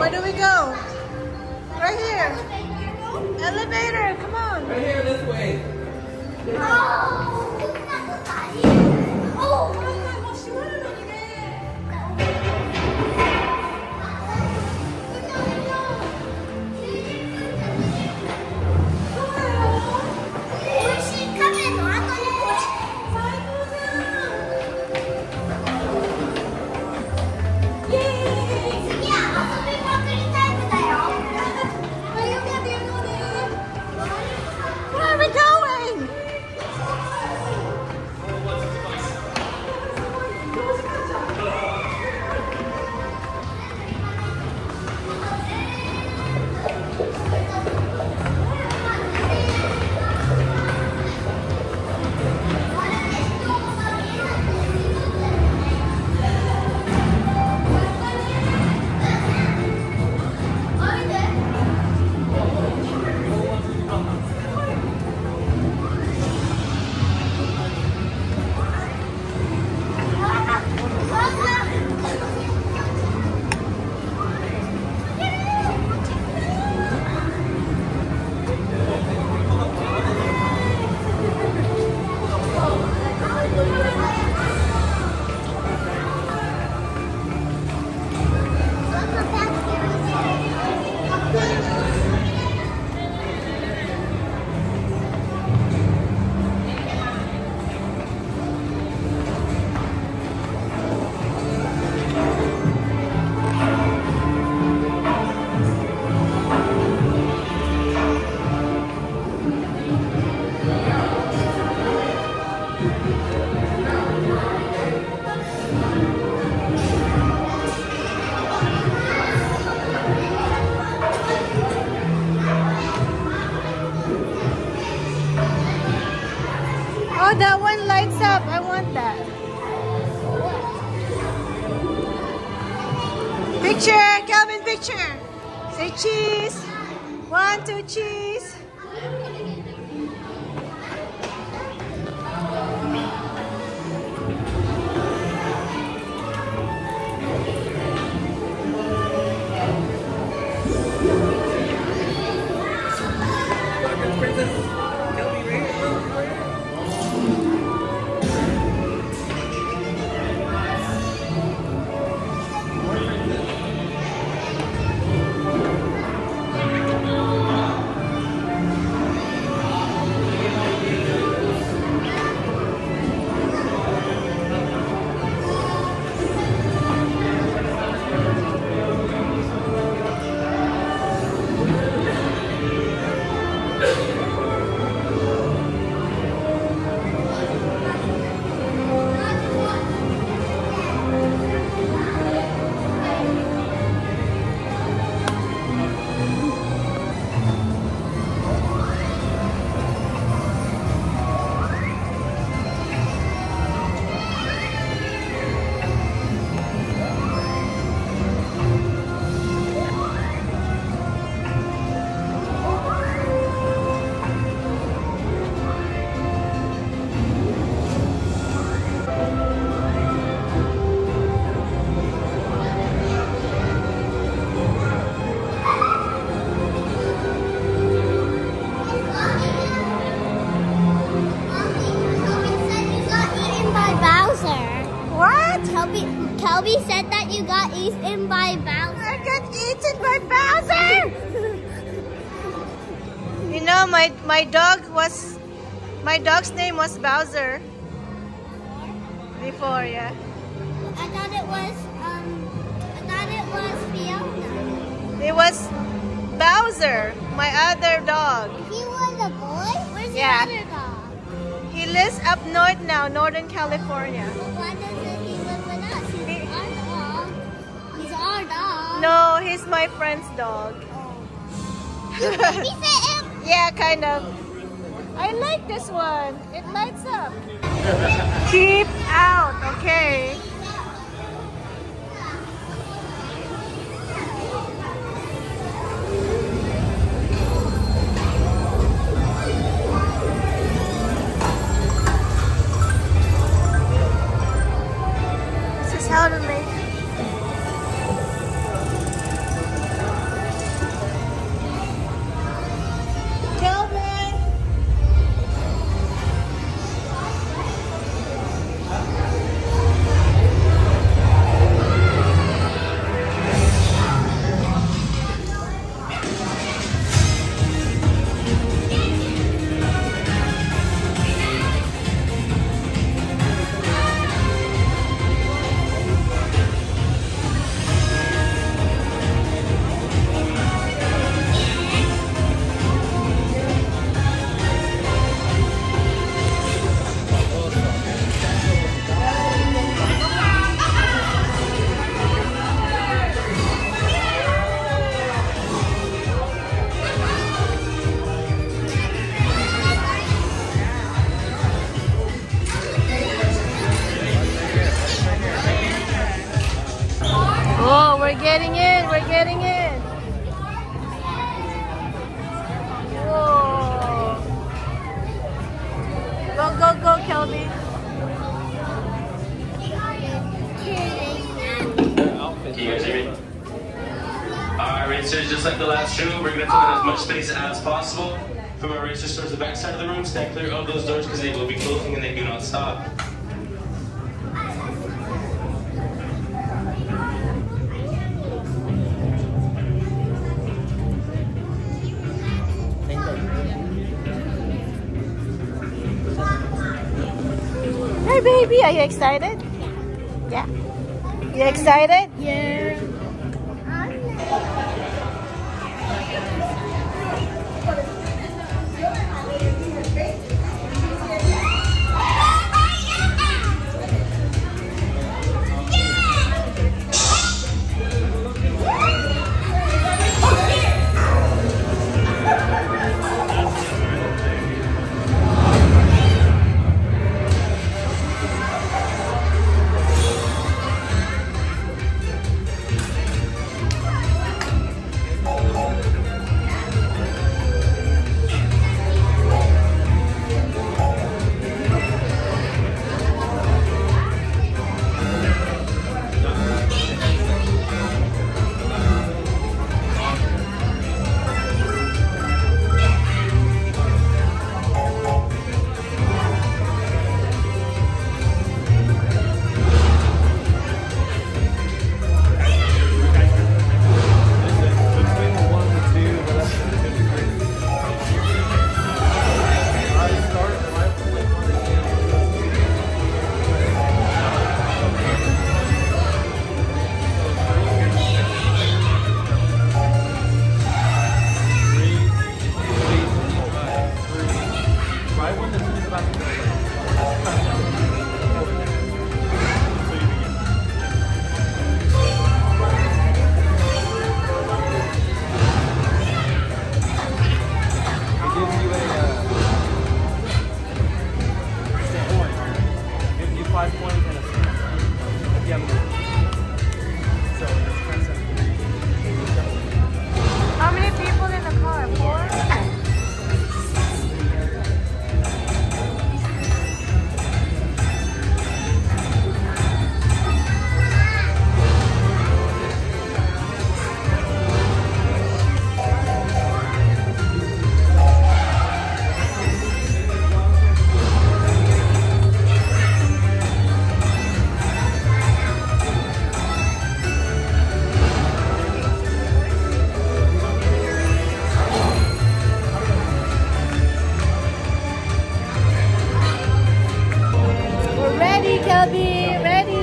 Where do we go? Right here. Elevator, come on. Right here, this way. Where are we going? Oh, that one lights up. I want that. Picture, Calvin, picture. Say cheese. 1, 2, cheese. Kelby said that you got eaten by Bowser. I got eaten by Bowser! You know, my dog's name was Bowser. Before, yeah. I thought it was Fiona. It was Bowser, my other dog. He was a boy? Where's Yeah. the other dog? He lives up north now, Northern California. Well, why doesn't he live with us? He's our dog. He's our dog. No, he's my friend's dog. You babysit him? Yeah, kind of. I like this one. It lights up. Keep out, okay. This is how to make getting in. Whoa. Go, go, go, Kelby. Can you guys hear me? Alright, racers, just like the last room, we're going to take as much space as possible. From our racers towards the back side of the room, stand clear of those doors because they will be closing and they do not stop. Hey baby, are you excited? Yeah. You excited? Yeah. How many people in the car? 4? We're ready, Kelby. Ready.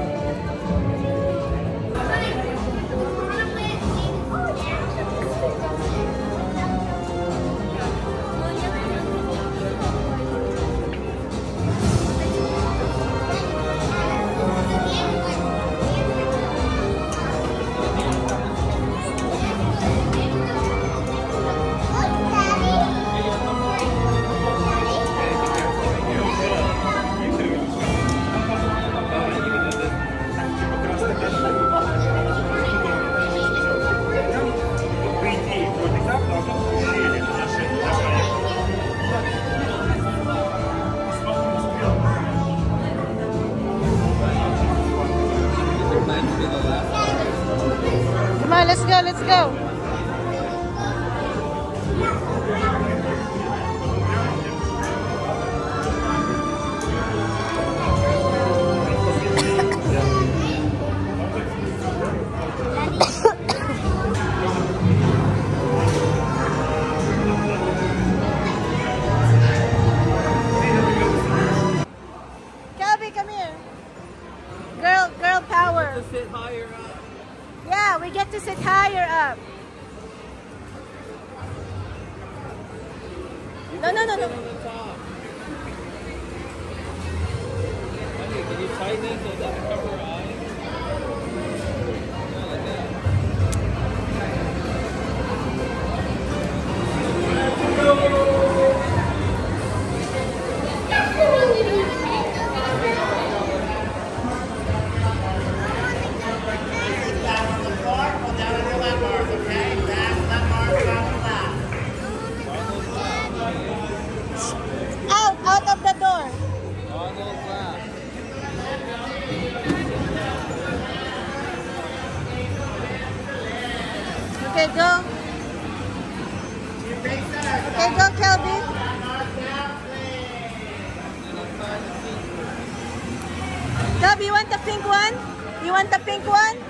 Come on, let's go, let's go. Kelby, come here. Girl power. To sit higher up. Yeah, we get to sit higher up. No. On the top. Honey, can you tighten it so it doesn't cover her eyes? Yeah, like that. Down on the floor or down on the Okay, go. Okay, go, Kelby. Kelby, you want the pink one? You want the pink one?